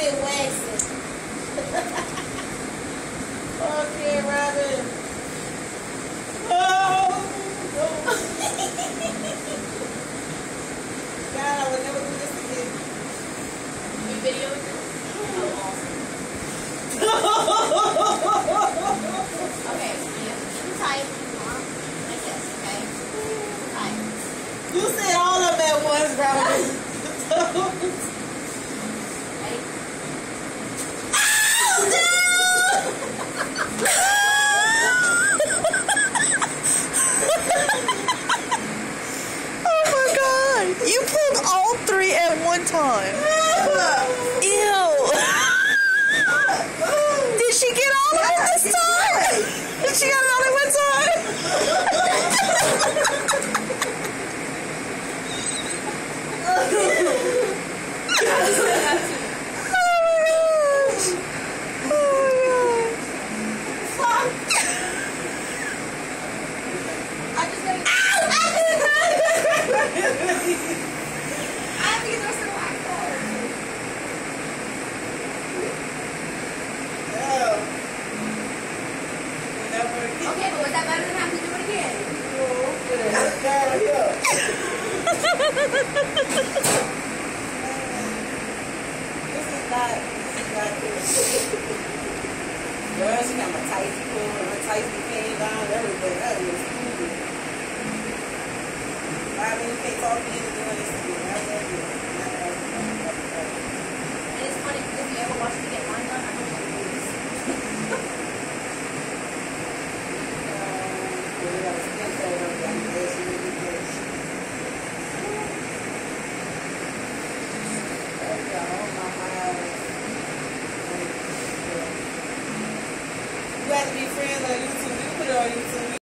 been waxing. Okay, Robin. Oh! God, I would never do this again. You videoed this? Oh, awesome. Okay, yeah. Type. Like this, okay? Type. You said all of them at once, Robin. Ready? Oh my God! You pulled all three at one time. Ew! Did she get all of it this time? Did she get it all at one time? Okay, but was that better than having to do it again? This is not good. Girl, she got my tights pulled, my tights came down, everything. That was stupid. Robin, you can't talk to me doing this again. That's not good. And it's funny because if you ever watch me get mine done, I don't want to do this. You have to be friends on YouTube. You put it on YouTube.